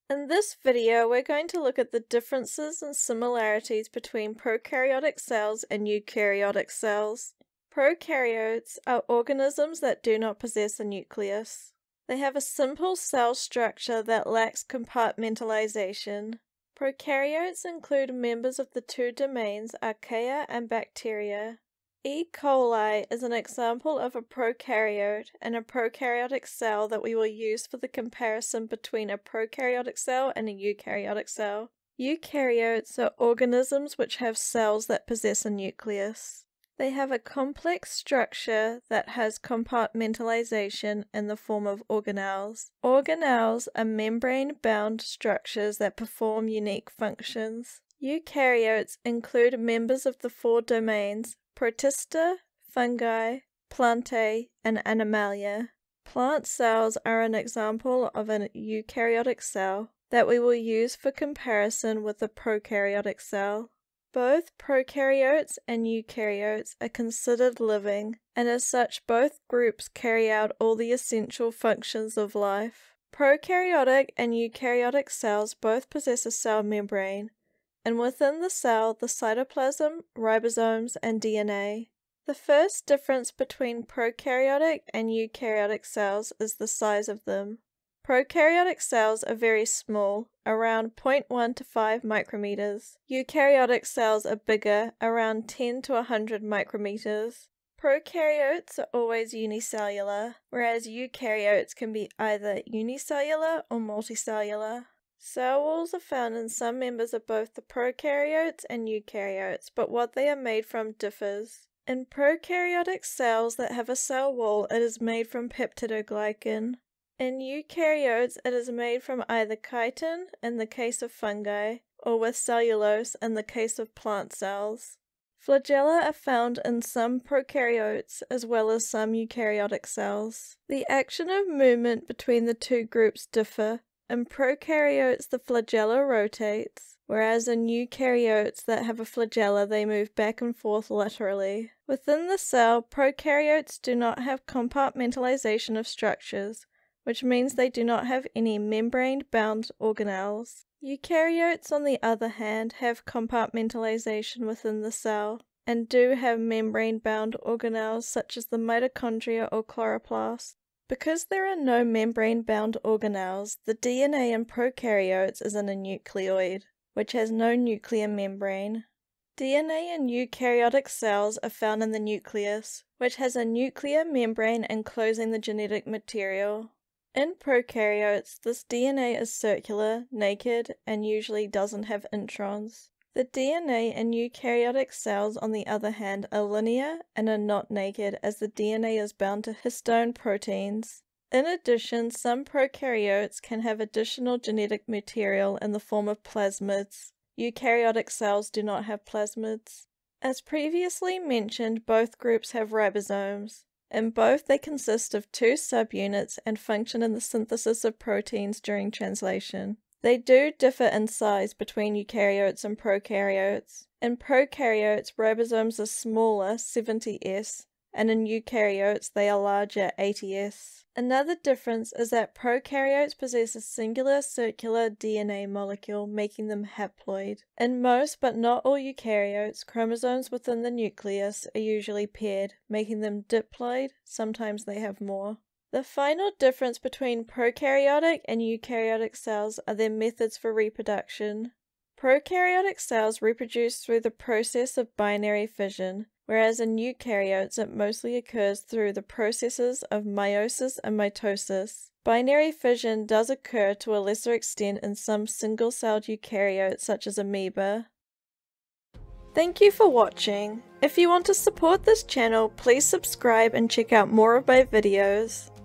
In this video, we're going to look at the differences and similarities between prokaryotic cells and eukaryotic cells. Prokaryotes are organisms that do not possess a nucleus. They have a simple cell structure that lacks compartmentalization. Prokaryotes include members of the two domains archaea and bacteria. E. coli is an example of a prokaryote and a prokaryotic cell that we will use for the comparison between a prokaryotic cell and a eukaryotic cell. Eukaryotes are organisms which have cells that possess a nucleus. They have a complex structure that has compartmentalization in the form of organelles. Organelles are membrane-bound structures that perform unique functions. Eukaryotes include members of the four domains Protista, fungi, plantae, and animalia. Plant cells are an example of an eukaryotic cell that we will use for comparison with a prokaryotic cell. Both prokaryotes and eukaryotes are considered living, and as such both groups carry out all the essential functions of life. Prokaryotic and eukaryotic cells both possess a cell membrane, and within the cell the cytoplasm, ribosomes, and DNA. The first difference between prokaryotic and eukaryotic cells is the size of them. Prokaryotic cells are very small, around 0.1 to 5 micrometers. Eukaryotic cells are bigger, around 10 to 100 micrometers. Prokaryotes are always unicellular, whereas eukaryotes can be either unicellular or multicellular. Cell walls are found in some members of both the prokaryotes and eukaryotes, but what they are made from differs. In prokaryotic cells that have a cell wall, it is made from peptidoglycan. In eukaryotes, it is made from either chitin in the case of fungi, or with cellulose in the case of plant cells. Flagella are found in some prokaryotes as well as some eukaryotic cells. The action of movement between the two groups differ. In prokaryotes, the flagella rotates, whereas in eukaryotes that have a flagella, they move back and forth laterally. Within the cell, prokaryotes do not have compartmentalization of structures, which means they do not have any membrane-bound organelles. Eukaryotes, on the other hand, have compartmentalization within the cell, and do have membrane-bound organelles such as the mitochondria or chloroplast. Because there are no membrane-bound organelles, the DNA in prokaryotes is in a nucleoid, which has no nuclear membrane. DNA in eukaryotic cells are found in the nucleus, which has a nuclear membrane enclosing the genetic material. In prokaryotes, this DNA is circular, naked, and usually doesn't have introns. The DNA in eukaryotic cells, on the other hand, are linear and are not naked, as the DNA is bound to histone proteins. In addition, some prokaryotes can have additional genetic material in the form of plasmids. Eukaryotic cells do not have plasmids. As previously mentioned, both groups have ribosomes. In both, they consist of two subunits and function in the synthesis of proteins during translation. They do differ in size between eukaryotes and prokaryotes. In prokaryotes, ribosomes are smaller, 70s, and in eukaryotes they are larger, 80s. Another difference is that prokaryotes possess a singular circular DNA molecule, making them haploid. In most, but not all eukaryotes, chromosomes within the nucleus are usually paired, making them diploid. Sometimes they have more. The final difference between prokaryotic and eukaryotic cells are their methods for reproduction. Prokaryotic cells reproduce through the process of binary fission, whereas in eukaryotes it mostly occurs through the processes of meiosis and mitosis. Binary fission does occur to a lesser extent in some single-celled eukaryotes such as amoeba. Thank you for watching. If you want to support this channel, please subscribe and check out more of my videos.